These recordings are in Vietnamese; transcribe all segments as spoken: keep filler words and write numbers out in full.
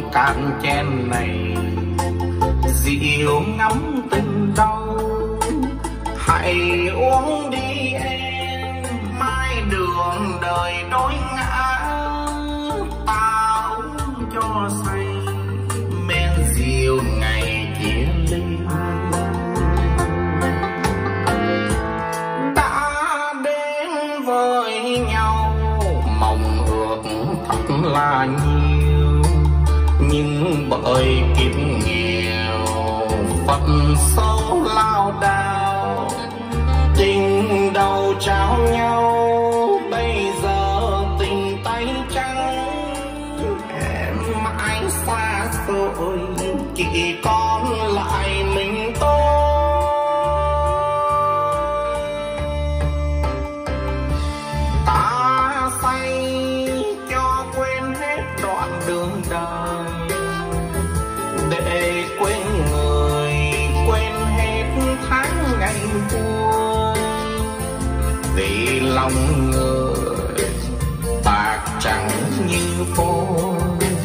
can chen này, rượu ngắm tình đau. Hãy uống đi em, mai đường đời đôi ngã. Tao cho say men rượu ngày chia ly. Đã đến với nhau mong ước thật là nhiều, nhưng bởi kiếp nghèo phận số lao đao, tình đầu trao nhau. Bây giờ tình tay trắng, em mãi xa xôi, chỉ còn lại mình tôi. Ta say cho quên hết đoạn đường đời, để quên người, quên hết tháng ngày vui. Vì lòng người bạc trắng như phôi,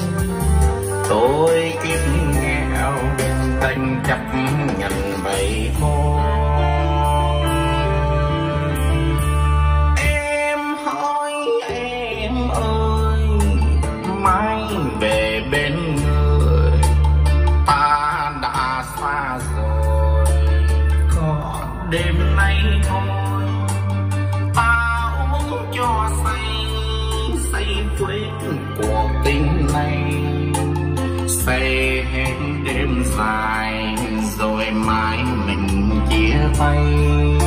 tôi kiếp nghèo đành chấp nhận vậy thôi. Em hỡi em ơi, mai về bên người. Ta đã xa rồi, còn đêm nay thôi. Ta uống cho say, say quên cuộc tình này. Say hết đêm dài, rồi mai mình chia tay.